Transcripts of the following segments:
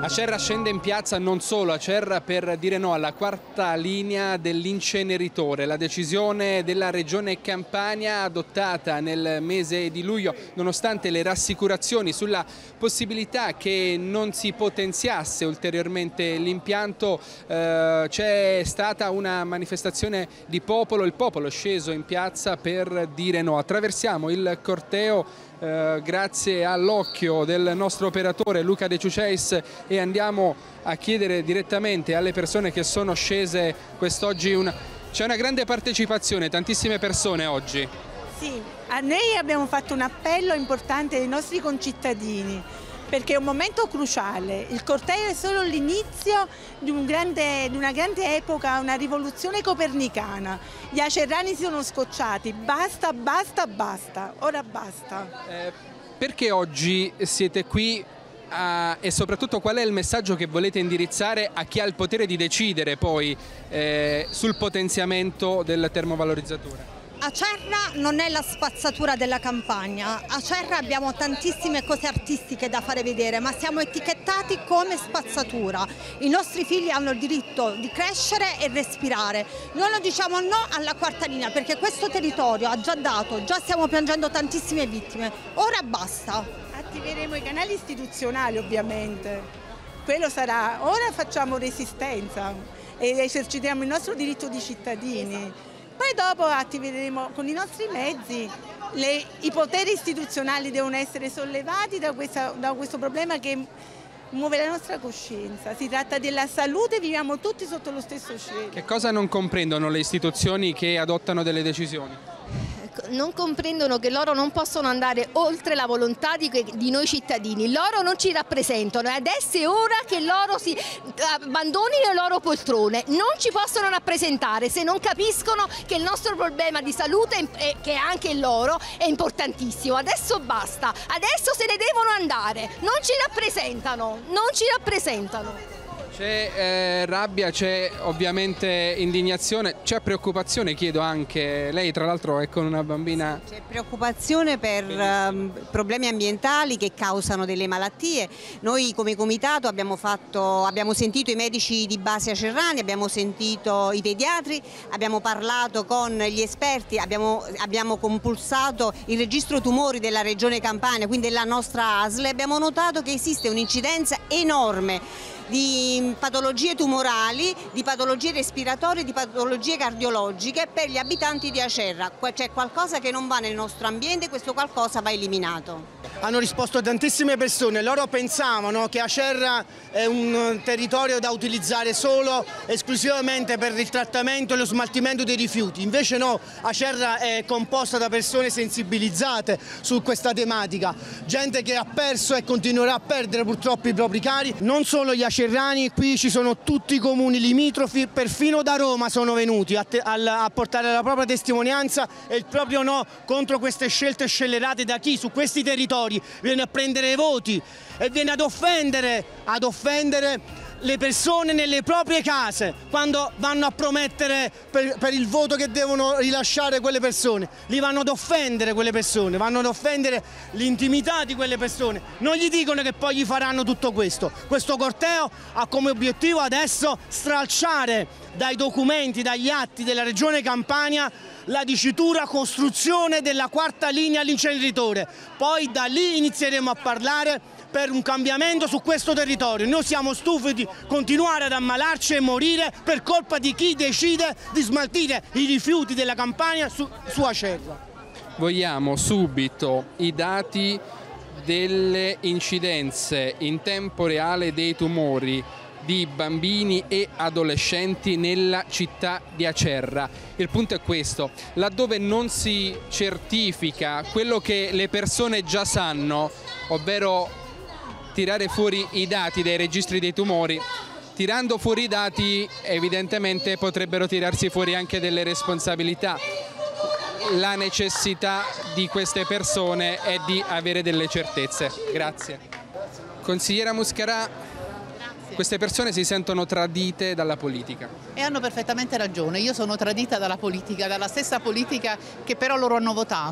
Acerra scende in piazza, non solo Acerra, per dire no alla quarta linea dell'inceneritore. La decisione della Regione Campania adottata nel mese di luglio, nonostante le rassicurazioni sulla possibilità che non si potenziasse ulteriormente l'impianto, c'è stata una manifestazione di popolo, il popolo è sceso in piazza per dire no. Attraversiamo il corteo grazie all'occhio del nostro operatore Luca De Ciuceis e andiamo a chiedere direttamente alle persone che sono scese quest'oggi. C'è una grande partecipazione, tantissime persone oggi. Sì, noi abbiamo fatto un appello importante ai nostri concittadini perché è un momento cruciale. Il corteo è solo l'inizio di una grande epoca, una rivoluzione copernicana. Gli acerrani si sono scocciati, basta, basta, basta, ora basta. Perché oggi siete qui e soprattutto qual è il messaggio che volete indirizzare a chi ha il potere di decidere poi sul potenziamento del termovalorizzatore? Acerra non è la spazzatura della Campania, a Acerra abbiamo tantissime cose artistiche da fare vedere, ma siamo etichettati come spazzatura. I nostri figli hanno il diritto di crescere e respirare. Noi non diciamo no alla quarta linea perché questo territorio ha già dato, già stiamo piangendo tantissime vittime, ora basta. Attiveremo i canali istituzionali ovviamente, quello sarà, ora facciamo resistenza e esercitiamo il nostro diritto di cittadini. Esatto. Poi dopo attiveremo con i nostri mezzi, i poteri istituzionali devono essere sollevati da questo problema che muove la nostra coscienza. Si tratta della salute, viviamo tutti sotto lo stesso cielo. Che cosa non comprendono le istituzioni che adottano delle decisioni? Non comprendono che loro non possono andare oltre la volontà di noi cittadini, loro non ci rappresentano e adesso è ora che loro si abbandonino le loro poltrone, non ci possono rappresentare se non capiscono che il nostro problema di salute, che è anche loro, è importantissimo. Adesso basta, adesso se ne devono andare, non ci rappresentano, non ci rappresentano. C'è rabbia, c'è ovviamente indignazione, c'è preoccupazione, chiedo anche. Lei tra l'altro è con una bambina. C'è preoccupazione per problemi ambientali che causano delle malattie. Noi come comitato abbiamo sentito i medici di base acerrani, abbiamo sentito i pediatri, abbiamo parlato con gli esperti, abbiamo compulsato il registro tumori della Regione Campania, quindi della nostra ASL, e abbiamo notato che esiste un'incidenza enorme di patologie tumorali, di patologie respiratorie, di patologie cardiologiche per gli abitanti di Acerra. C'è qualcosa che non va nel nostro ambiente e questo qualcosa va eliminato. Hanno risposto tantissime persone, loro pensavano che Acerra è un territorio da utilizzare solo, esclusivamente per il trattamento e lo smaltimento dei rifiuti, invece no, Acerra è composta da persone sensibilizzate su questa tematica, gente che ha perso e continuerà a perdere purtroppo i propri cari, non solo gli acerrani, qui ci sono tutti i comuni limitrofi, perfino da Roma sono venuti a portare la propria testimonianza e il proprio no contro queste scelte scellerate da chi su questi territori viene a prendere voti e viene ad offendere le persone nelle proprie case quando vanno a promettere per il voto che devono rilasciare quelle persone, li vanno ad offendere quelle persone, vanno ad offendere l'intimità di quelle persone, non gli dicono che poi gli faranno tutto questo. Questo corteo ha come obiettivo adesso stralciare dai documenti, dagli atti della Regione Campania la dicitura costruzione della quarta linea all'inceneritore, poi da lì inizieremo a parlare per un cambiamento su questo territorio. Noi siamo stufi di continuare ad ammalarci e morire per colpa di chi decide di smaltire i rifiuti della Campania su Acerra. Vogliamo subito i dati delle incidenze in tempo reale dei tumori di bambini e adolescenti nella città di Acerra. Il punto è questo: laddove non si certifica quello che le persone già sanno, ovvero tirare fuori i dati dai registri dei tumori, tirando fuori i dati evidentemente potrebbero tirarsi fuori anche delle responsabilità. La necessità di queste persone è di avere delle certezze. Grazie. Consigliera Muscarà, queste persone si sentono tradite dalla politica. E hanno perfettamente ragione, io sono tradita dalla politica, dalla stessa politica che però loro hanno votato.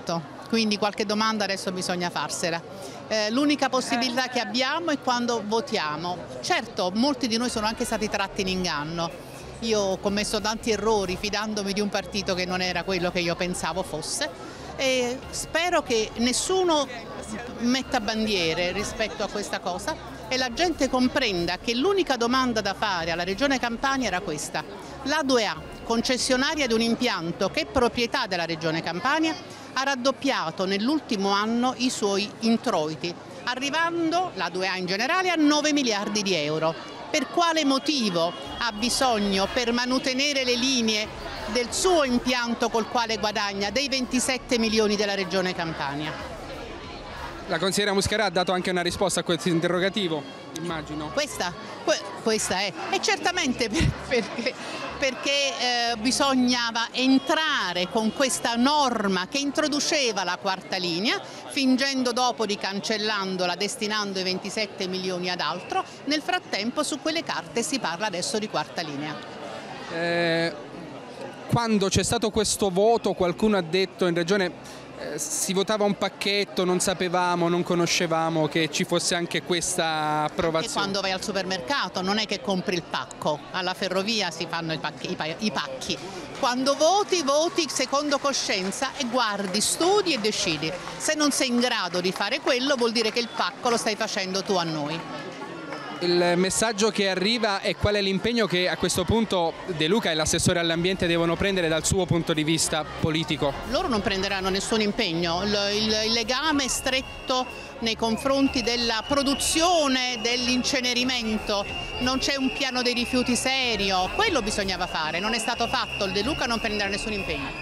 quindi qualche domanda adesso bisogna farsela. L'unica possibilità che abbiamo è quando votiamo. Certo, molti di noi sono anche stati tratti in inganno. Io ho commesso tanti errori fidandomi di un partito che non era quello che io pensavo fosse, e spero che nessuno metta bandiere rispetto a questa cosa e la gente comprenda che l'unica domanda da fare alla Regione Campania era questa. L'A2A, concessionaria di un impianto che è proprietà della Regione Campania, ha raddoppiato nell'ultimo anno i suoi introiti, arrivando, l'A2A in generale, a 9 miliardi di euro. Per quale motivo ha bisogno, per mantenere le linee del suo impianto col quale guadagna, dei 27 milioni della Regione Campania? La consigliera Muscarà ha dato anche una risposta a questo interrogativo, immagino. Questa è. E certamente perché bisognava entrare con questa norma che introduceva la quarta linea, fingendo dopo di cancellandola, destinando i 27 milioni ad altro. Nel frattempo su quelle carte si parla adesso di quarta linea. Quando c'è stato questo voto qualcuno ha detto in Regione si votava un pacchetto, non sapevamo, non conoscevamo che ci fosse anche questa approvazione. Anche quando vai al supermercato non è che compri il pacco, alla ferrovia si fanno i pacchi. Quando voti secondo coscienza e guardi, studi e decidi. Se non sei in grado di fare quello vuol dire che il pacco lo stai facendo tu a noi. Il messaggio che arriva è qual è l'impegno che a questo punto De Luca e l'assessore all'ambiente devono prendere dal suo punto di vista politico? Loro non prenderanno nessun impegno, il legame è stretto nei confronti della produzione, dell'incenerimento, non c'è un piano dei rifiuti serio, quello bisognava fare, non è stato fatto, il De Luca non prenderà nessun impegno.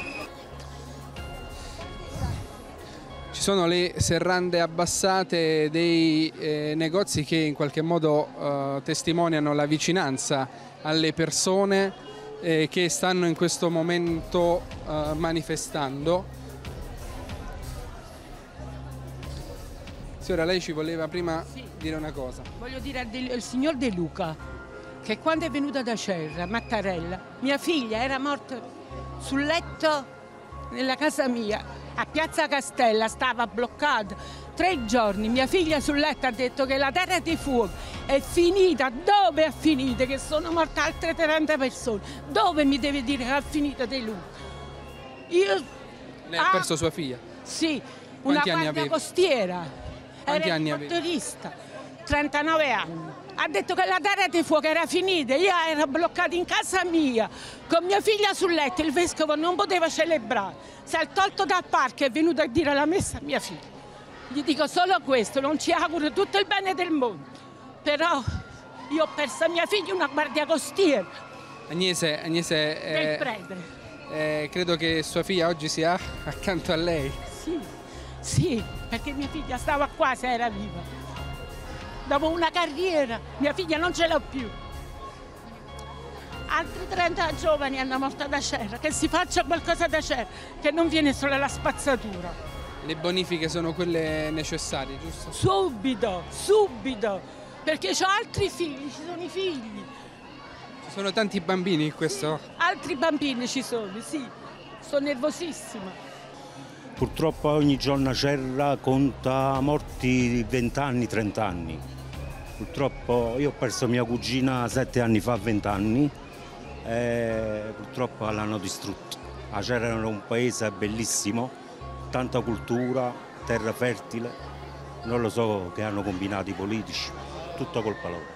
Ci sono le serrande abbassate dei negozi che in qualche modo testimoniano la vicinanza alle persone che stanno in questo momento manifestando. Signora, lei ci voleva prima dire una cosa. Voglio dire al signor De Luca che quando è venuta da Acerra, Mattarella, mia figlia era morta sul letto nella casa mia. A Piazza Castella stava bloccata 3 giorni, mia figlia sul letto ha detto che la terra dei fuochi è finita. Dove è finita? Che sono morte altre 30 persone. Dove mi deve dire che è finita De Luca? Lei ha perso sua figlia? Sì, Quanti una anni guardia aveva? costiera. Quanti era anni il motorista, 39 anni. Ha detto che la terra di fuoco era finita, io ero bloccata in casa mia con mia figlia sul letto, il vescovo non poteva celebrare, si è tolto dal parco e è venuto a dire la messa a mia figlia. Gli dico solo questo, non ci auguro tutto il bene del mondo, però io ho perso mia figlia, una guardia costiera. Agnese, Del Prete. credo che sua figlia oggi sia accanto a lei. Sì, perché mia figlia stava qua se era viva. Dopo una carriera, mia figlia non ce l'ho più. Altri 30 giovani hanno morto ad Acerra, che si faccia qualcosa ad Acerra, che non viene solo la spazzatura. Le bonifiche sono quelle necessarie, giusto? Subito, perché ho altri figli, ci sono i figli. Ci sono tanti bambini in questo? Altri bambini ci sono, sì, sono nervosissima. Purtroppo ogni giorno Acerra conta morti di 20 anni, 30 anni. Purtroppo io ho perso mia cugina 7 anni fa, 20 anni, e purtroppo l'hanno distrutto. Acerra era un paese bellissimo, tanta cultura, terra fertile, non lo so che hanno combinato i politici, tutto colpa loro.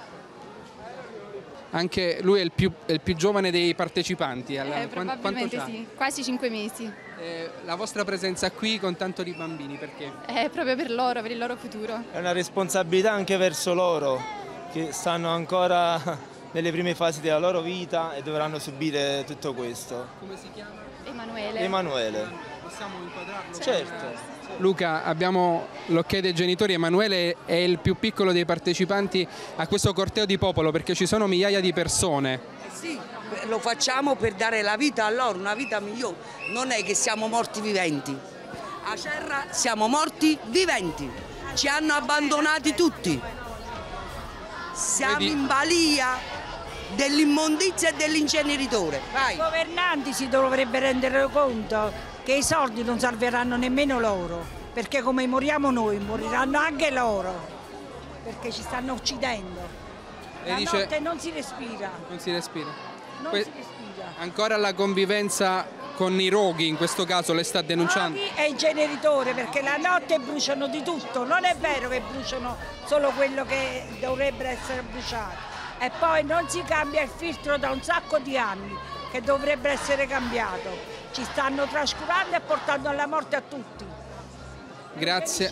Anche lui è il più giovane dei partecipanti. Probabilmente sì, quasi 5 mesi. La vostra presenza qui con tanto di bambini, perché? Proprio per loro, per il loro futuro. È una responsabilità anche verso loro, che stanno ancora nelle prime fasi della loro vita e dovranno subire tutto questo. Come si chiama? Emanuele. Emanuele. Possiamo inquadrarlo? Certo. Luca, abbiamo l'ok dei genitori. Emanuele è il più piccolo dei partecipanti a questo corteo di popolo, perché ci sono migliaia di persone. Sì, lo facciamo per dare la vita a loro, una vita migliore. Non è che siamo morti viventi. A Acerra siamo morti viventi. Ci hanno abbandonati tutti. Siamo in balia dell'immondizia e dell'inceneritore. I governanti si dovrebbero rendere conto che i soldi non salveranno nemmeno loro, perché come moriamo noi moriranno anche loro, perché ci stanno uccidendo. La notte non si respira. Non si respira. Non si respira. Ancora la convivenza con i roghi, in questo caso le sta denunciando? Roghi e il generitore, perché la notte bruciano di tutto, non è vero che bruciano solo quello che dovrebbe essere bruciato. E poi non si cambia il filtro da un sacco di anni, che dovrebbe essere cambiato. Ci stanno trascurando e portando alla morte a tutti. Grazie.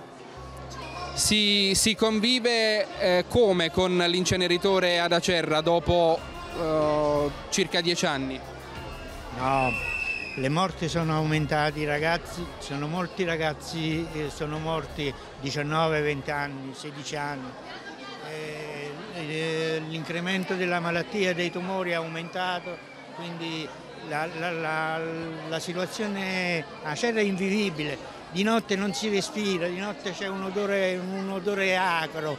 Si convive come con l'inceneritore ad Acerra dopo circa 10 anni? No, le morti sono aumentate, i ragazzi, sono molti ragazzi che sono morti 19, 20 anni, 16 anni. L'incremento della malattia dei tumori è aumentato, quindi la situazione a Acerra è invivibile. Di notte non si respira, di notte c'è un odore acro,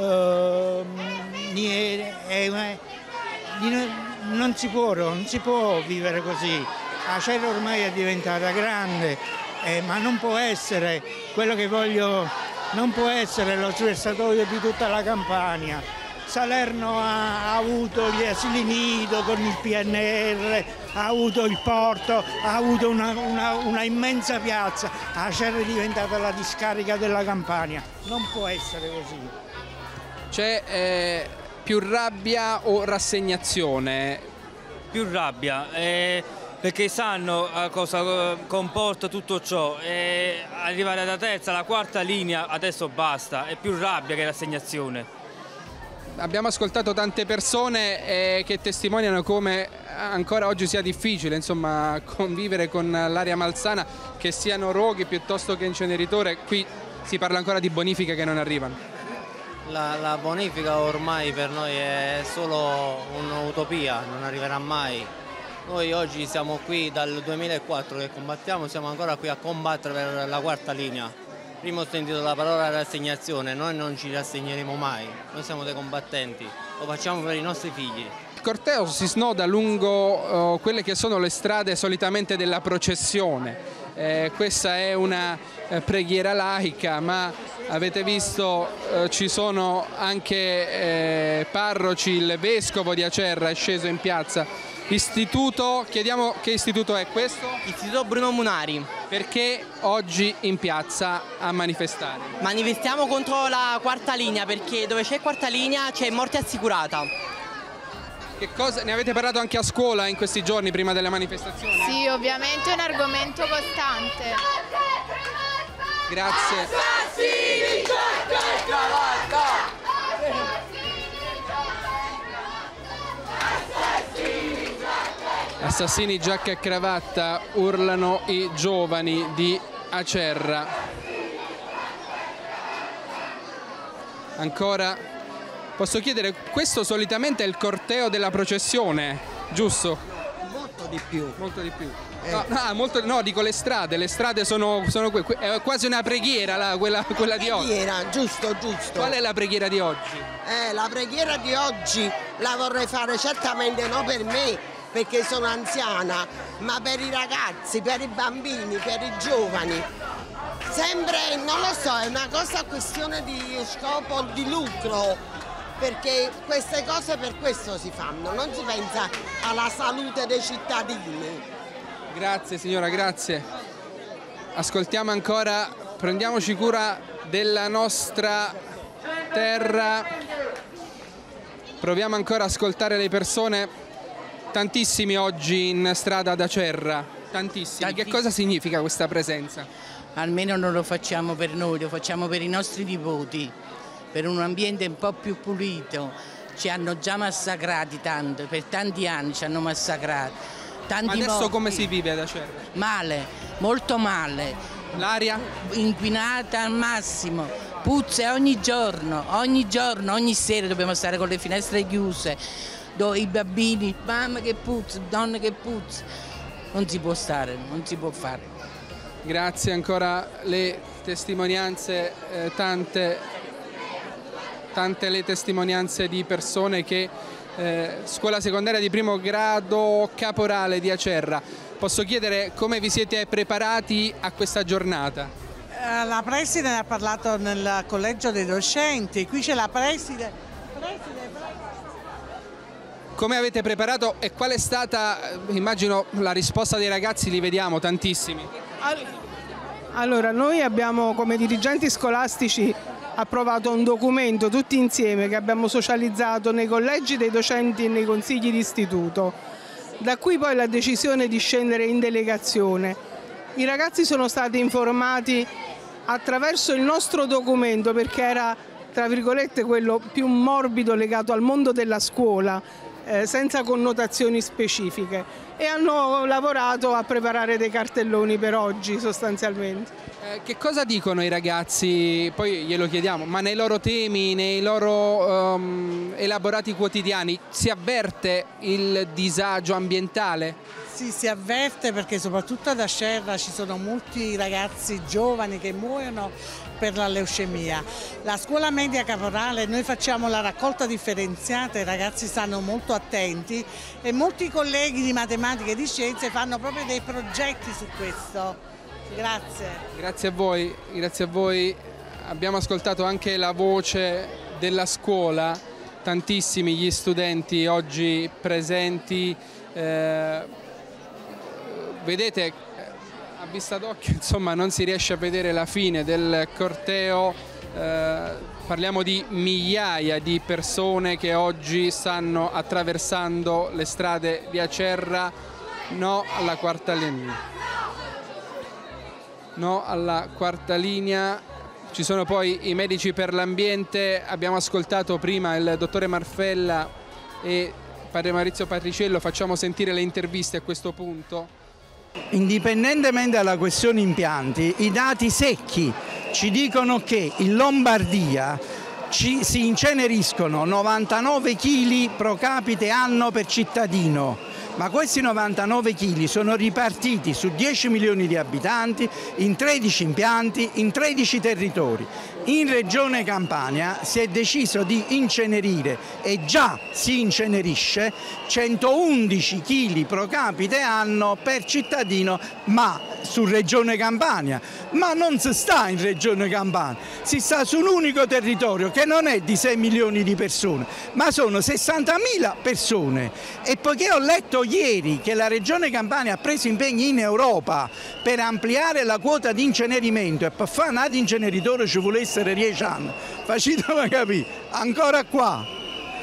non si può vivere così. Acerra ormai è diventata grande, ma non può essere quello che voglio, non può essere lo sversatoio di tutta la Campania. Salerno ha avuto gli asili nido con il PNR, ha avuto il porto, ha avuto una immensa piazza. Acerra è diventata la discarica della Campania, non può essere così. C'è più rabbia o rassegnazione? Più rabbia, perché sanno cosa comporta tutto ciò. Arrivare alla terza, alla quarta linea adesso basta, è più rabbia che rassegnazione. Abbiamo ascoltato tante persone che testimoniano come ancora oggi sia difficile, insomma, convivere con l'aria malsana, che siano roghi piuttosto che inceneritore. Qui si parla ancora di bonifiche che non arrivano. La bonifica ormai per noi è solo un'utopia, non arriverà mai. Noi oggi siamo qui dal 2004 che combattiamo, siamo ancora qui a combattere per la quarta linea. Prima ho sentito la parola rassegnazione, noi non ci rassegneremo mai, noi siamo dei combattenti, lo facciamo per i nostri figli. Il corteo si snoda lungo quelle che sono le strade solitamente della processione. Questa è una preghiera laica, ma avete visto ci sono anche parroci, il vescovo di Acerra è sceso in piazza. Istituto, chiediamo che istituto è questo? Istituto Bruno Munari. Perché oggi in piazza a manifestare? Manifestiamo contro la quarta linea, perché dove c'è quarta linea c'è morte assicurata. Che cosa, ne avete parlato anche a scuola in questi giorni prima della manifestazione? Sì, ovviamente è un argomento costante. Grazie. Assassini, giacca e cravatta! Assassini, giacca e cravatta, urlano i giovani di Acerra. Ancora, posso chiedere, questo solitamente è il corteo della processione, giusto? Molto di più. Molto di più. No, dico le strade sono è quasi una preghiera quella di oggi. Preghiera, giusto. Qual è la preghiera di oggi? La preghiera di oggi la vorrei fare certamente non per me, perché sono anziana, ma per i ragazzi, per i bambini, per i giovani. Sempre, non lo so, è una cosa questione di scopo, di lucro, perché queste cose per questo si fanno, non si pensa alla salute dei cittadini. Grazie signora, grazie. Ascoltiamo ancora, prendiamoci cura della nostra terra, proviamo ancora ad ascoltare le persone. Tantissimi oggi in strada ad Acerra, tantissimi. Che cosa significa questa presenza? Almeno non lo facciamo per noi, lo facciamo per i nostri nipoti, per un ambiente un po' più pulito. Ci hanno già massacrati tanto, per tanti anni ci hanno massacrati. Tanti Ma adesso morti. Come si vive ad Acerra? Male, molto male. L'aria? Inquinata al massimo, puzza ogni giorno, ogni sera dobbiamo stare con le finestre chiuse. I bambini, mamma che puzza, donne che puzza, non si può stare, non si può fare. Grazie ancora, le testimonianze, tante le testimonianze di persone che, scuola secondaria di primo grado Caporale di Acerra. Posso chiedere come vi siete preparati a questa giornata? La preside ne ha parlato nel collegio dei docenti, qui c'è la preside. Come avete preparato e qual è stata, immagino, la risposta dei ragazzi? Li vediamo tantissimi. Allora, noi abbiamo come dirigenti scolastici approvato un documento tutti insieme che abbiamo socializzato nei collegi dei docenti e nei consigli di istituto. Da qui poi la decisione di scendere in delegazione. I ragazzi sono stati informati attraverso il nostro documento perché era, tra virgolette, quello più morbido legato al mondo della scuola, senza connotazioni specifiche, e hanno lavorato a preparare dei cartelloni per oggi sostanzialmente. Che cosa dicono i ragazzi? Poi glielo chiediamo, ma nei loro temi, nei loro elaborati quotidiani si avverte il disagio ambientale? Sì, si avverte perché soprattutto ad Acerra ci sono molti ragazzi giovani che muoiono per la leucemia. La scuola media Caporale, noi facciamo la raccolta differenziata, i ragazzi stanno molto attenti e molti colleghi di matematica e di scienze fanno proprio dei progetti su questo. Grazie. Grazie a voi, grazie a voi. Abbiamo ascoltato anche la voce della scuola, tantissimi gli studenti oggi presenti. Vedete, a vista d'occhio, insomma, non si riesce a vedere la fine del corteo. Parliamo di migliaia di persone che oggi stanno attraversando le strade di Acerra. No alla quarta linea. No alla quarta linea. Ci sono poi i medici per l'ambiente. Abbiamo ascoltato prima il dottore Marfella e padre Maurizio Patriciello. Facciamo sentire le interviste a questo punto. Indipendentemente dalla questione impianti, i dati secchi ci dicono che in Lombardia si inceneriscono 99 kg pro capite anno per cittadino, ma questi 99 kg sono ripartiti su 10 milioni di abitanti, in 13 impianti, in 13 territori. In Regione Campania si è deciso di incenerire, e già si incenerisce, 111 kg pro capite anno per cittadino, ma su Regione Campania. Ma non si sta in Regione Campania, si sta su un unico territorio che non è di 6 milioni di persone, ma sono 60.000 persone. E poiché ho letto ieri che la Regione Campania ha preso impegni in Europa per ampliare la quota di incenerimento, e per fare un inceneritore ci vuole essere 10 anni, facetemi capire, ancora qua.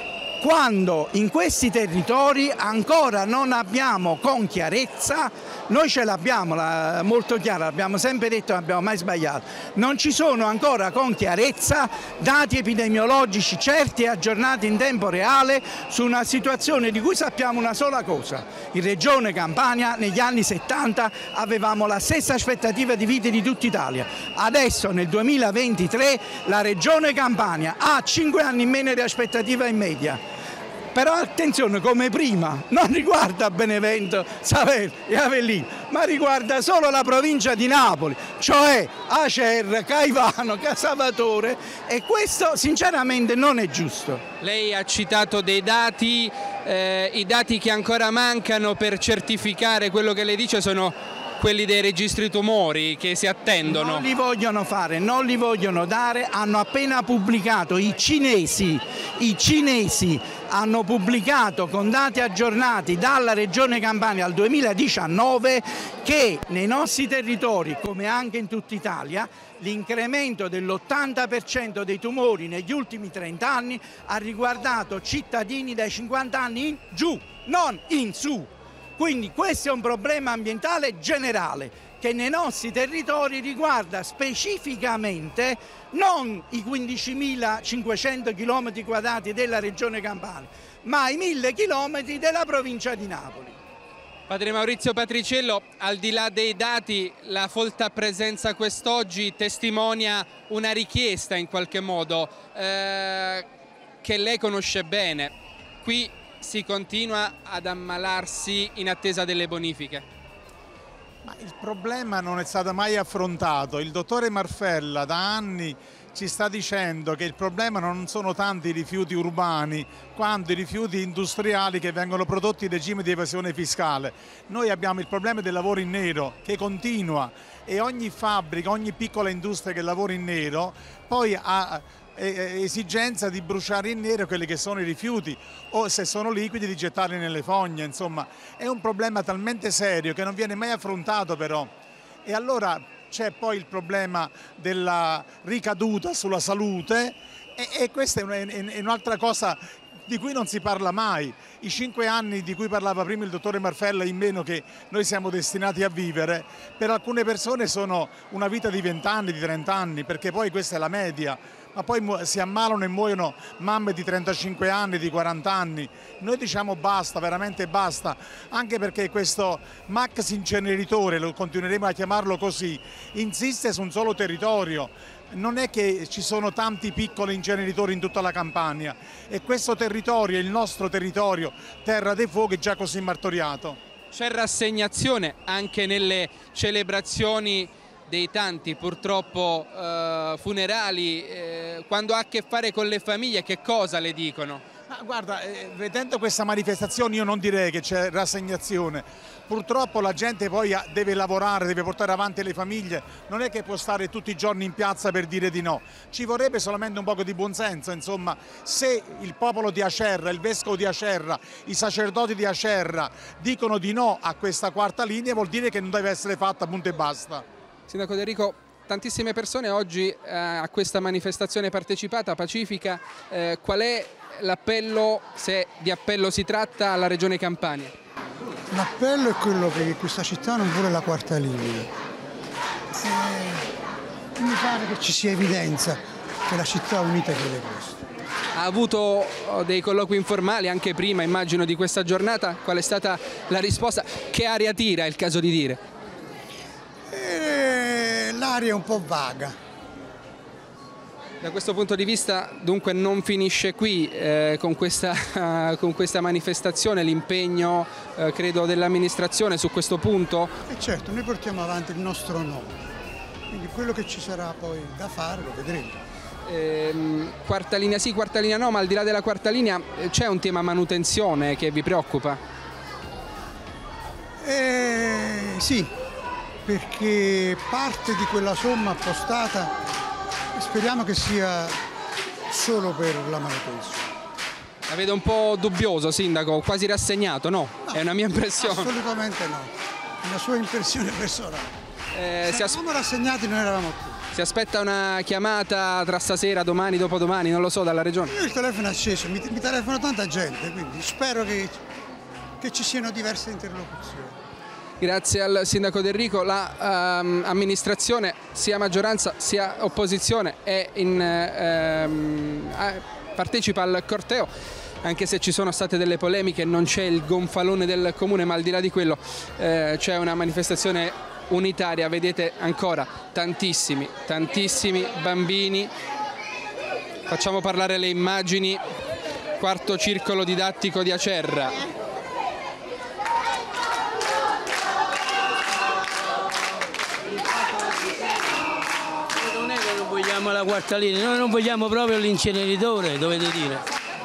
Quando in questi territori ancora non abbiamo con chiarezza, noi ce l'abbiamo molto chiara, l'abbiamo sempre detto, non abbiamo mai sbagliato, non ci sono ancora con chiarezza dati epidemiologici certi e aggiornati in tempo reale su una situazione di cui sappiamo una sola cosa: in Regione Campania negli anni 70 avevamo la stessa aspettativa di vita di tutta Italia, adesso nel 2023 la Regione Campania ha 5 anni in meno di aspettativa in media. Però attenzione, come prima, non riguarda Benevento, Salerno e Avellino, ma riguarda solo la provincia di Napoli, cioè Acerra, Caivano, Casavatore, e questo sinceramente non è giusto. Lei ha citato dei dati, i dati che ancora mancano per certificare quello che lei dice sono quelli dei registri tumori che si attendono. Non li vogliono fare, non li vogliono dare, hanno appena pubblicato, i cinesi hanno pubblicato con dati aggiornati dalla Regione Campania al 2019 che nei nostri territori, come anche in tutta Italia, l'incremento dell'80% dei tumori negli ultimi 30 anni ha riguardato cittadini dai 50 anni in giù, non in su. Quindi questo è un problema ambientale generale che nei nostri territori riguarda specificamente non i 15.500 km² della Regione Campania, ma i 1.000 km della provincia di Napoli. Padre Maurizio Patriciello, al di là dei dati, la folta presenza quest'oggi testimonia una richiesta in qualche modo che lei conosce bene. Qui si continua ad ammalarsi in attesa delle bonifiche. Ma il problema non è stato mai affrontato. Il dottore Marfella da anni ci sta dicendo che il problema non sono tanti i rifiuti urbani quanto i rifiuti industriali che vengono prodotti in regime di evasione fiscale. Noi abbiamo il problema del lavoro in nero che continua e ogni fabbrica, ogni piccola industria che lavora in nero poi ha esigenza di bruciare in nero quelli che sono i rifiuti o se sono liquidi di gettarli nelle fogne. Insomma, è un problema talmente serio che non viene mai affrontato però. E allora c'è poi il problema della ricaduta sulla salute e questa è un'altra cosa di cui non si parla mai. I 5 anni di cui parlava prima il dottore Marfella in meno che noi siamo destinati a vivere, per alcune persone sono una vita di 20 anni, di 30 anni, perché poi questa è la media. Ma poi si ammalano e muoiono mamme di 35 anni, di 40 anni. Noi diciamo basta, veramente basta, anche perché questo Max inceneritore, lo continueremo a chiamarlo così, insiste su un solo territorio. Non è che ci sono tanti piccoli inceneritori in tutta la Campania e questo territorio, il nostro territorio, Terra dei Fuochi, è già così martoriato. C'è rassegnazione anche nelle celebrazioni dei tanti purtroppo funerali, quando ha a che fare con le famiglie, che cosa le dicono? Ma guarda, vedendo questa manifestazione io non direi che c'è rassegnazione. Purtroppo la gente poi deve lavorare, deve portare avanti le famiglie, non è che può stare tutti i giorni in piazza per dire di no. Ci vorrebbe solamente un poco di buonsenso, insomma, se il popolo di Acerra, il vescovo di Acerra, i sacerdoti di Acerra dicono di no a questa quarta linea vuol dire che non deve essere fatta, punto e basta. Sindaco De Rico, tantissime persone oggi a questa manifestazione partecipata, pacifica, qual è l'appello, se di appello si tratta, alla Regione Campania? L'appello è quello che questa città non vuole la quarta linea. Mi pare che ci sia evidenza che la città unita chiede questo. Ha avuto dei colloqui informali anche prima, immagino, di questa giornata? Qual è stata la risposta? Che aria tira, è il caso di dire? L'aria è un po' vaga. Da questo punto di vista dunque non finisce qui con questa manifestazione l'impegno credo dell'amministrazione su questo punto? Certo, noi portiamo avanti il nostro no, quindi quello che ci sarà poi da fare lo vedremo. Quarta linea sì, quarta linea no, ma al di là della quarta linea c'è un tema manutenzione che vi preoccupa? Sì, perché parte di quella somma appostata speriamo che sia solo per la manutenzione. La vedo un po' dubbioso, Sindaco, quasi rassegnato, no? È una mia impressione. Assolutamente no, è una sua impressione personale. Se eravamo rassegnati non eravamo più. Si aspetta una chiamata tra stasera, domani, dopodomani, non lo so, dalla Regione? Io il telefono è acceso, mi telefona tanta gente, quindi spero che ci siano diverse interlocuzioni. Grazie al Sindaco De Rico, l'amministrazione sia maggioranza sia opposizione partecipa al corteo, anche se ci sono state delle polemiche, non c'è il gonfalone del comune, ma al di là di quello c'è una manifestazione unitaria, vedete ancora tantissimi bambini. Facciamo parlare le immagini, quarto circolo didattico di Acerra. Vogliamo la quarta linea, noi non vogliamo proprio l'inceneritore, dovete dire.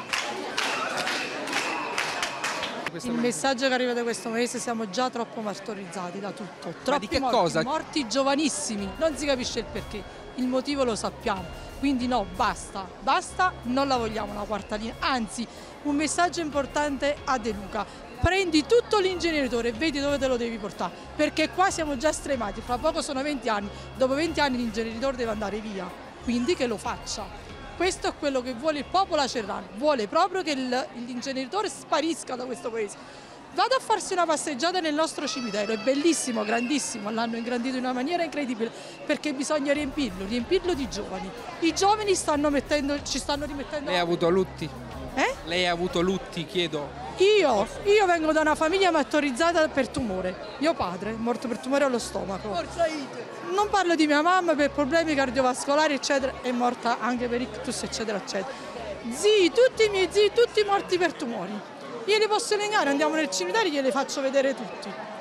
Il messaggio che arriva da questo paese: siamo già troppo martorizzati da tutto, troppi di che cosa? Morti giovanissimi, non si capisce il perché, il motivo lo sappiamo, quindi no, basta, non la vogliamo una quarta linea, anzi un messaggio importante a De Luca: prendi tutto l'inceneritore e vedi dove te lo devi portare, perché qua siamo già stremati, fra poco sono 20 anni, dopo 20 anni l'inceneritore deve andare via, quindi che lo faccia. Questo è quello che vuole il popolo acerrano, vuole proprio che l'inceneritore sparisca da questo paese. Vado a farsi una passeggiata nel nostro cimitero, è bellissimo, grandissimo, l'hanno ingrandito in una maniera incredibile, perché bisogna riempirlo di giovani. I giovani ci stanno rimettendo... Lei ha avuto lutti? Lei ha avuto lutti, chiedo? Io vengo da una famiglia martorizzata per tumore. Mio padre è morto per tumore allo stomaco. Non parlo di mia mamma per problemi cardiovascolari, eccetera, è morta anche per ictus, eccetera, eccetera. Tutti i miei zii, tutti morti per tumori. Io li posso negare, andiamo nel cimitero e glieli faccio vedere tutti.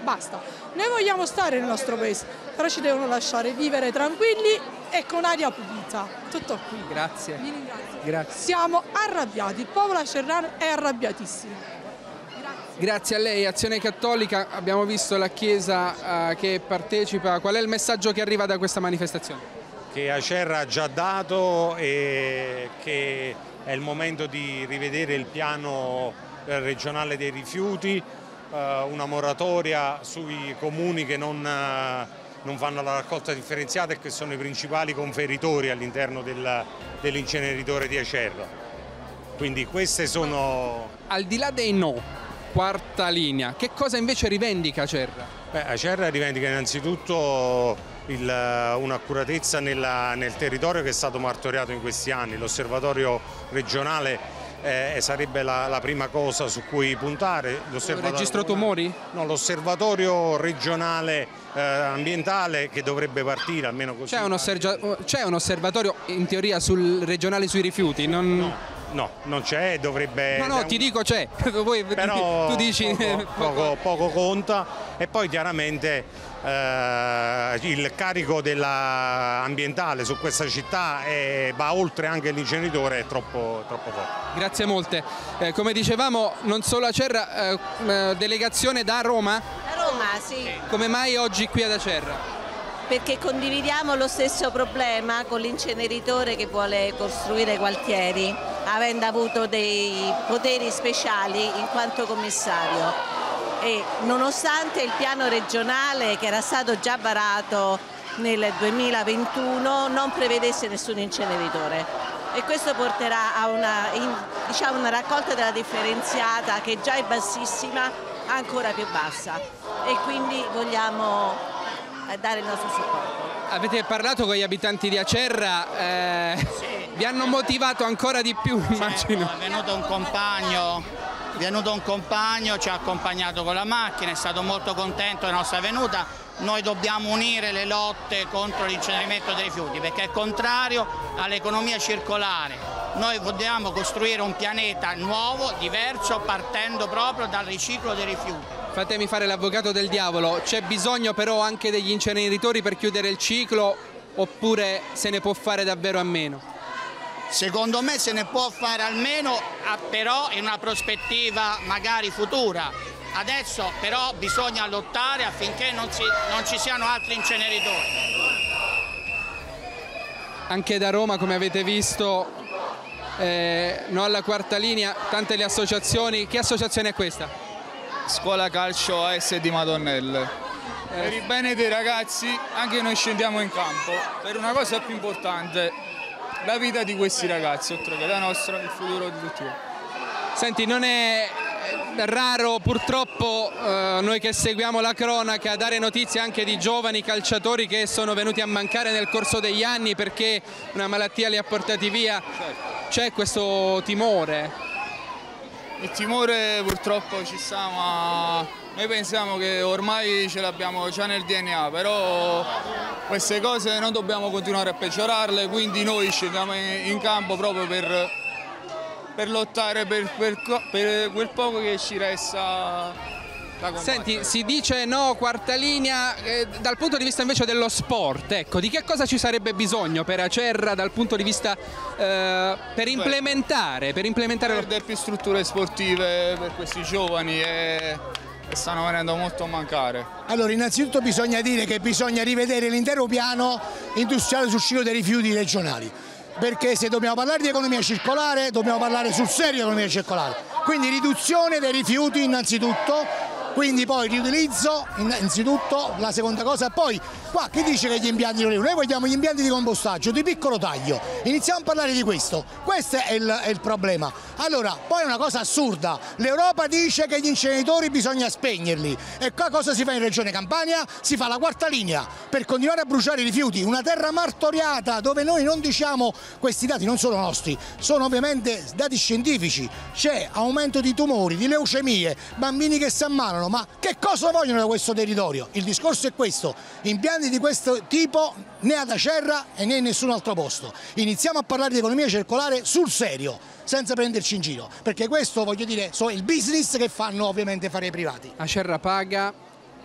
basta. Noi vogliamo stare nel nostro paese, però ci devono lasciare vivere tranquilli e con aria pulita. Tutto qui. Grazie. Vi ringrazio. Grazie. Siamo arrabbiati, il popolo acerrano è arrabbiatissimo. Grazie a lei, Azione Cattolica, abbiamo visto la Chiesa che partecipa. Qual è il messaggio che arriva da questa manifestazione? Che Acerra ha già dato e che è il momento di rivedere il piano regionale dei rifiuti, una moratoria sui comuni che non fanno la raccolta differenziata e che sono i principali conferitori all'interno dell'inceneritore di Acerra. Quindi queste sono... Al di là dei no, quarta linea, che cosa invece rivendica Acerra? Acerra rivendica innanzitutto un'accuratezza nel territorio che è stato martoriato in questi anni. L'osservatorio regionale sarebbe la prima cosa su cui puntare. Il registro tumori? No, l'osservatorio regionale ambientale che dovrebbe partire almeno così. C'è un osservatorio in teoria regionale sui rifiuti? No, non c'è, dovrebbe... No, ti dico c'è, però tu dici... Poco conta, e poi chiaramente il carico ambientale su questa città va oltre anche l'inceneritore, è troppo forte. Grazie molte. Come dicevamo, non solo Acerra, delegazione da Roma? Da Roma, sì. Come mai oggi qui ad Acerra? Perché condividiamo lo stesso problema con l'inceneritore che vuole costruire Gualtieri, avendo avuto dei poteri speciali in quanto commissario. E nonostante il piano regionale che era stato già varato nel 2021 non prevedesse nessun inceneritore, e questo porterà a una raccolta della differenziata che già è bassissima, ancora più bassa, e quindi vogliamo dare il nostro supporto. Avete parlato con gli abitanti di Acerra, vi hanno motivato ancora di più, immagino. È venuto un compagno, ci ha accompagnato con la macchina, è stato molto contento della nostra venuta. Noi dobbiamo unire le lotte contro l'incenerimento dei rifiuti perché è contrario all'economia circolare. Noi vogliamo costruire un pianeta nuovo, diverso, partendo proprio dal riciclo dei rifiuti. Fatemi fare l'avvocato del diavolo, c'è bisogno però anche degli inceneritori per chiudere il ciclo, oppure se ne può fare davvero a meno? Secondo me se ne può fare almeno, però in una prospettiva magari futura. Adesso però bisogna lottare affinché non ci siano altri inceneritori. Anche da Roma, come avete visto, no alla quarta linea, tante le associazioni. Che associazione è questa? Scuola Calcio AS di Madonnelle. Per il bene dei ragazzi anche noi scendiamo in campo per una cosa più importante, la vita di questi ragazzi, oltre che la nostra, il futuro di tutti. Senti, non è raro purtroppo noi che seguiamo la cronaca dare notizie anche di giovani calciatori che sono venuti a mancare nel corso degli anni perché una malattia li ha portati via. C'è questo timore? Il timore purtroppo ci sta, ma noi pensiamo che ormai ce l'abbiamo già nel DNA, però queste cose non dobbiamo continuare a peggiorarle, quindi noi scendiamo in campo proprio per lottare per quel poco che ci resta da combattere. Senti, si dice no, quarta linea, dal punto di vista invece dello sport, ecco, di che cosa ci sarebbe bisogno per Acerra dal punto di vista per implementare perdere più strutture sportive per questi giovani e stanno venendo molto a mancare. Allora, innanzitutto bisogna dire che bisogna rivedere l'intero piano industriale sul ciclo dei rifiuti regionali, perché se dobbiamo parlare di economia circolare dobbiamo parlare sul serio di economia circolare, quindi riduzione dei rifiuti innanzitutto, quindi poi riutilizzo innanzitutto, la seconda cosa. Poi qua chi dice che gli impianti non noi vogliamo gli impianti di compostaggio di piccolo taglio, iniziamo a parlare di questo è il problema. Allora, poi è una cosa assurda, l'Europa dice che gli inceneritori bisogna spegnerli, e qua cosa si fa in Regione Campania? Si fa la quarta linea per continuare a bruciare i rifiuti, una terra martoriata dove noi non diciamo, questi dati non sono nostri, sono ovviamente dati scientifici, c'è aumento di tumori, di leucemie, bambini che si ammalano. Ma che cosa vogliono da questo territorio? Il discorso è questo, impianti di questo tipo né ad Acerra e né in nessun altro posto. Iniziamo a parlare di economia circolare sul serio, senza prenderci in giro, perché questo, voglio dire, è il business che fanno ovviamente fare i privati. Acerra paga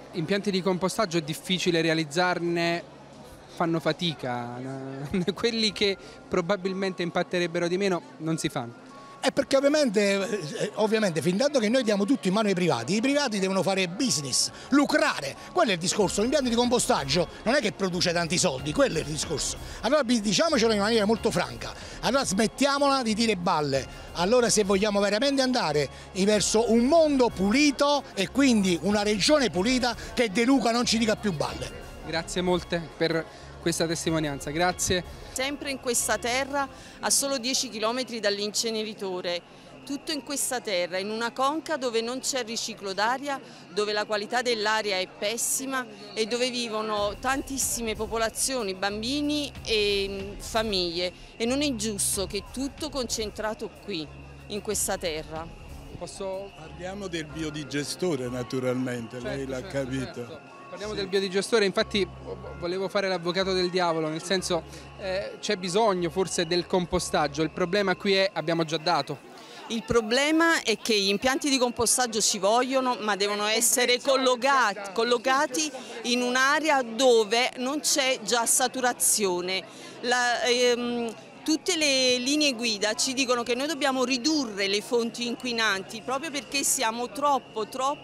impianti di compostaggio è difficile realizzarne, fanno fatica, quelli che probabilmente impatterebbero di meno non si fanno. È perché ovviamente fin tanto che noi diamo tutto in mano ai privati, i privati devono fare business, lucrare, quello è il discorso. L'impianto di compostaggio non è che produce tanti soldi, quello è il discorso. Allora diciamocelo in maniera molto franca, allora smettiamola di dire balle. Allora se vogliamo veramente andare verso un mondo pulito e quindi una regione pulita, che De Luca non ci dica più balle. Grazie molte per questa testimonianza, grazie. Sempre in questa terra, a solo 10 km dall'inceneritore, tutto in questa terra, in una conca dove non c'è riciclo d'aria, dove la qualità dell'aria è pessima e dove vivono tantissime popolazioni, bambini e famiglie, e non è giusto che tutto concentrato qui, in questa terra. Parliamo del biodigestore naturalmente, lei l'ha capito. Certo. Parliamo del biodigestore, infatti volevo fare l'avvocato del diavolo, nel senso c'è bisogno forse del compostaggio, il problema qui è abbiamo già dato. Il problema è che gli impianti di compostaggio ci vogliono, ma devono essere collocati in un'area dove non c'è già saturazione. Tutte le linee guida ci dicono che noi dobbiamo ridurre le fonti inquinanti proprio perché siamo troppo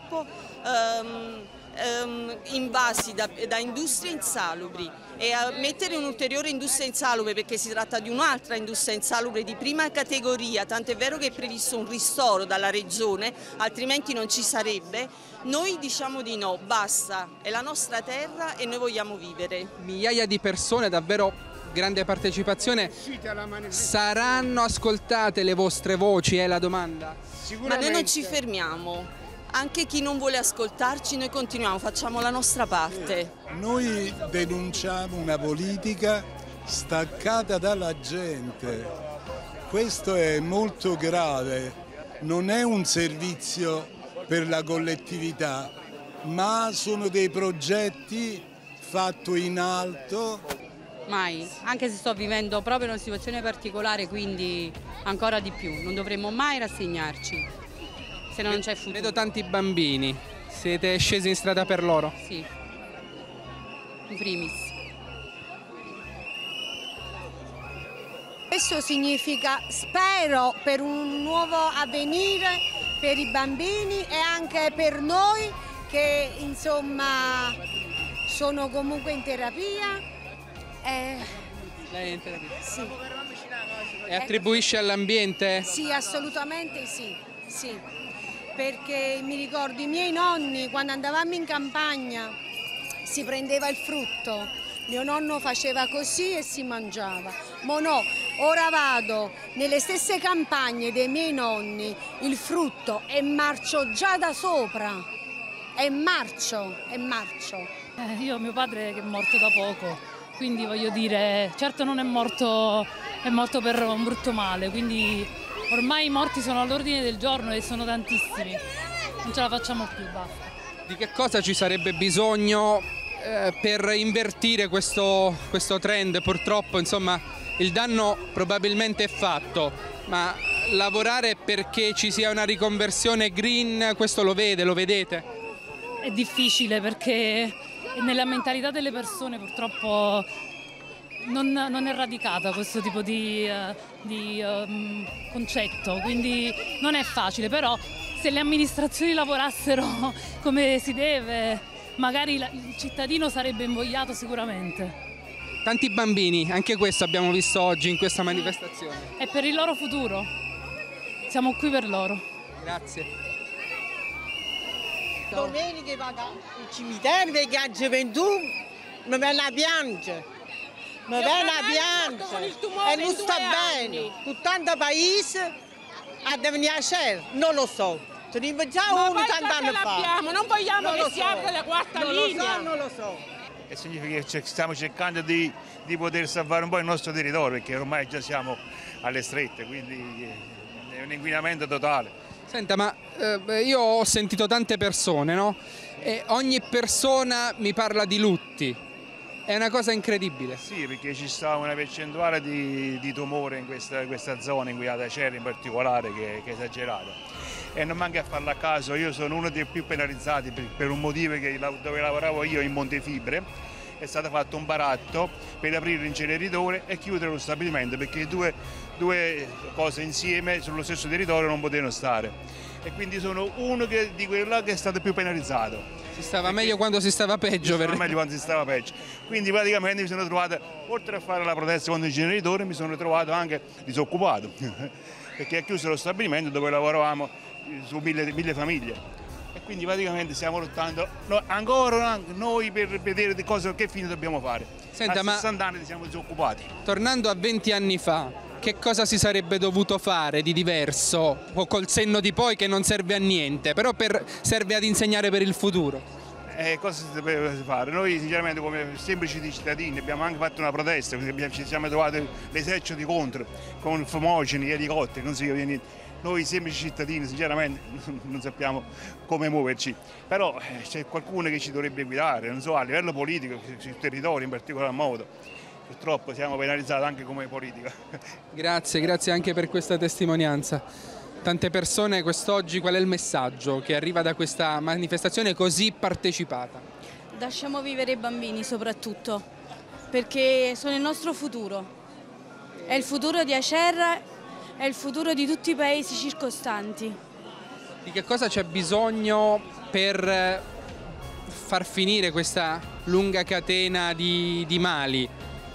invasi da industrie insalubri, e a mettere un'ulteriore industria insalubre, perché si tratta di un'altra industria insalubre di prima categoria, tant'è vero che è previsto un ristoro dalla regione, altrimenti non ci sarebbe. Noi diciamo di no, basta, è la nostra terra e noi vogliamo vivere. Migliaia di persone, davvero grande partecipazione, saranno ascoltate le vostre voci, è la domanda? Ma noi non ci fermiamo. Anche chi non vuole ascoltarci, noi continuiamo, facciamo la nostra parte. Noi denunciamo una politica staccata dalla gente. Questo è molto grave. Non è un servizio per la collettività, ma sono dei progetti fatti in alto. Mai, anche se sto vivendo proprio una situazione particolare, quindi ancora di più. Non dovremmo mai rassegnarci. Se non c'è futuro. Vedo tanti bambini, siete scesi in strada per loro? Sì, in primis. Questo significa, spero, per un nuovo avvenire per i bambini e anche per noi che insomma sono comunque in terapia. Lei è in terapia? Sì. E attribuisce all'ambiente? Sì, assolutamente sì, sì. Perché mi ricordo i miei nonni, quando andavamo in campagna, si prendeva il frutto, mio nonno faceva così e si mangiava. Ma no, ora vado nelle stesse campagne dei miei nonni, il frutto è marcio già da sopra, è marcio, è marcio. Io ho mio padre che è morto da poco, quindi voglio dire, certo non è morto, è morto per un brutto male, quindi ormai i morti sono all'ordine del giorno e sono tantissimi, non ce la facciamo più, basta. Di che cosa ci sarebbe bisogno per invertire questo trend? Purtroppo insomma il danno probabilmente è fatto, ma lavorare perché ci sia una riconversione green, questo lo vedete? È difficile perché nella mentalità delle persone purtroppo non è radicata questo tipo di concetto, quindi non è facile, però se le amministrazioni lavorassero come si deve, magari il cittadino sarebbe invogliato sicuramente. Tanti bambini, anche questo abbiamo visto oggi in questa manifestazione. È per il loro futuro, siamo qui per loro. Grazie. Domenica vado al cimitero perché a gioventù mi viene a piangere. Mi viene a piangere e non sta bene. Con tanto paese a venire a Cer, non lo so. Ce ne già uno tant'anni fa. Non vogliamo che si apra la quarta linea. Non lo so. E significa che stiamo cercando di poter salvare un po' il nostro territorio, perché ormai già siamo alle strette, quindi è un inquinamento totale. Senta, ma io ho sentito tante persone, no? E ogni persona mi parla di lutti. È una cosa incredibile. Sì, perché ci sta una percentuale di tumore in questa zona, in cui ad Acerra in particolare, che è esagerata. e non manca a farlo a caso. Io sono uno dei più penalizzati per un motivo che dove lavoravo io in Montefibre è stato fatto un baratto per aprire l'inceneritore e chiudere lo stabilimento, perché due cose insieme sullo stesso territorio non potevano stare, e quindi sono uno di quelli là che è stato più penalizzato. Si stava meglio quando si stava peggio. Meglio quando si stava peggio. Quindi praticamente mi sono trovato, oltre a fare la protesta contro l'inceneritore, mi sono trovato anche disoccupato perché ha chiuso lo stabilimento dove lavoravamo su mille famiglie. E quindi praticamente stiamo lottando ancora noi per vedere che fine dobbiamo fare. Senta, a 60 anni siamo disoccupati. Tornando a 20 anni fa, che cosa si sarebbe dovuto fare di diverso, o col senno di poi che non serve a niente, però serve ad insegnare per il futuro? Cosa si deve fare? Noi sinceramente come semplici cittadini abbiamo anche fatto una protesta, ci siamo trovati l'esercito contro, con fumogeni, elicotteri, non si capisce niente. Noi semplici cittadini sinceramente non sappiamo come muoverci, però c'è qualcuno che ci dovrebbe guidare, non so, a livello politico, sul territorio in particolar modo. Purtroppo siamo penalizzati anche come politica. Grazie anche per questa testimonianza. Tante persone quest'oggi, qual è il messaggio che arriva da questa manifestazione così partecipata? Lasciamo vivere i bambini soprattutto, perché sono il nostro futuro, è il futuro di Acerra, è il futuro di tutti i paesi circostanti. Di che cosa c'è bisogno per far finire questa lunga catena di mali?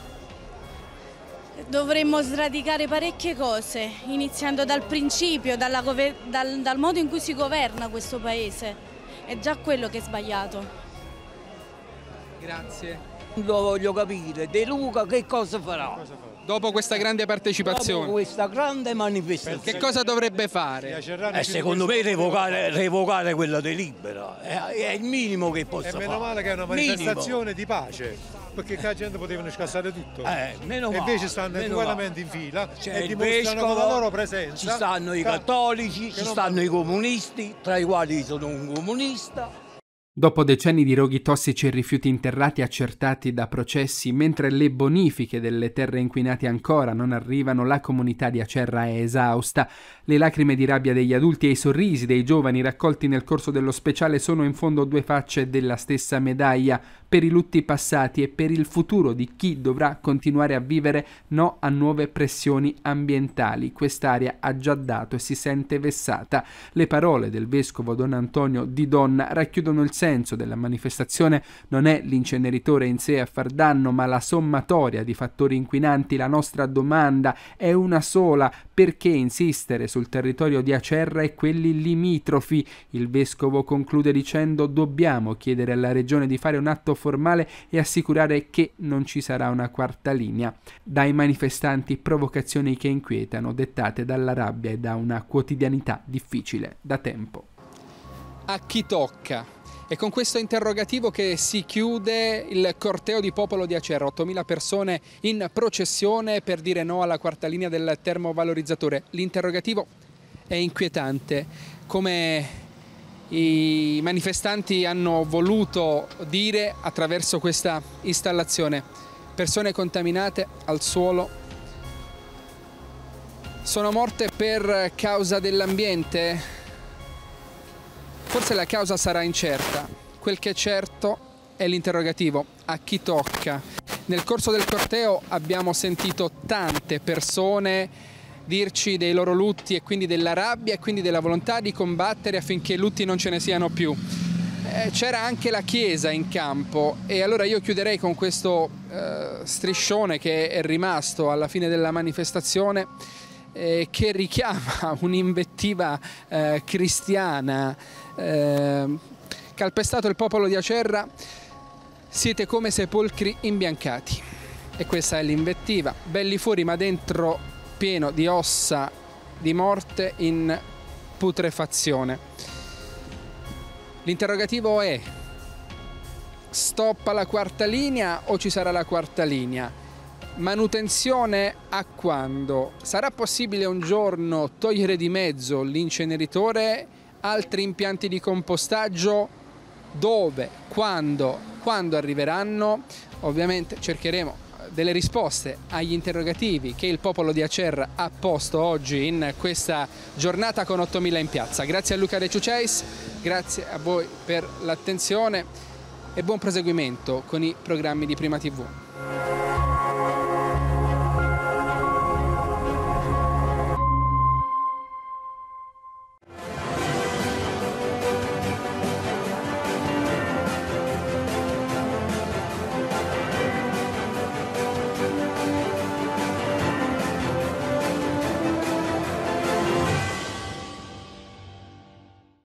Dovremmo sradicare parecchie cose, iniziando dal principio, dal modo in cui si governa questo paese. È già quello che è sbagliato. Grazie. Lo voglio capire, De Luca che cosa farà? Dopo questa grande partecipazione, dopo questa grande manifestazione, che cosa dovrebbe fare? Secondo me revocare quella delibera è il minimo che possa fare. E meno male che è una manifestazione di pace, perché la gente potevano scassare tutto. Meno male, invece stanno due elementi in fila e il dimostrano con la loro presenza. Ci stanno i cattolici, ci stanno i comunisti, tra i quali sono un comunista. Dopo decenni di roghi tossici e rifiuti interrati accertati da processi, mentre le bonifiche delle terre inquinate ancora non arrivano, la comunità di Acerra è esausta. Le lacrime di rabbia degli adulti e i sorrisi dei giovani raccolti nel corso dello speciale sono in fondo due facce della stessa medaglia, per i lutti passati e per il futuro di chi dovrà continuare a vivere no a nuove pressioni ambientali. Quest'area ha già dato e si sente vessata. Le parole del vescovo Don Antonio Di Donna racchiudono il senso della manifestazione. Non è l'inceneritore in sé a far danno, ma la sommatoria di fattori inquinanti. La nostra domanda è una sola: perché insistere sul territorio di Acerra e quelli limitrofi? Il vescovo conclude dicendo: dobbiamo chiedere alla regione di fare un atto formale e assicurare che non ci sarà una quarta linea. Dai manifestanti provocazioni che inquietano, dettate dalla rabbia e da una quotidianità difficile da tempo. A chi tocca? È con questo interrogativo che si chiude il corteo di popolo di Acerra, 8.000 persone in processione per dire no alla quarta linea del termovalorizzatore. L'interrogativo è inquietante, come i manifestanti hanno voluto dire attraverso questa installazione. Persone contaminate al suolo, sono morte per causa dell'ambiente? Forse la causa sarà incerta. Quel che è certo è l'interrogativo: a chi tocca? Nel corso del corteo abbiamo sentito tante persone dirci dei loro lutti e quindi della rabbia e quindi della volontà di combattere affinché lutti non ce ne siano più. C'era anche la Chiesa in campo, e allora io chiuderei con questo striscione che è rimasto alla fine della manifestazione, che richiama un'invettiva cristiana. Calpestato il popolo di Acerra, siete come sepolcri imbiancati. E questa è l'invettiva. Belli fuori ma dentro pieno di ossa di morte in putrefazione. L'interrogativo è: stop alla quarta linea o ci sarà la quarta linea? Manutenzione a quando? Sarà possibile un giorno togliere di mezzo l'inceneritore? Altri impianti di compostaggio? Dove? Quando arriveranno? Ovviamente cercheremo delle risposte agli interrogativi che il popolo di Acerra ha posto oggi in questa giornata con 8.000 in piazza. Grazie a Luca De Ciuceis, grazie a voi per l'attenzione e buon proseguimento con i programmi di Prima TV.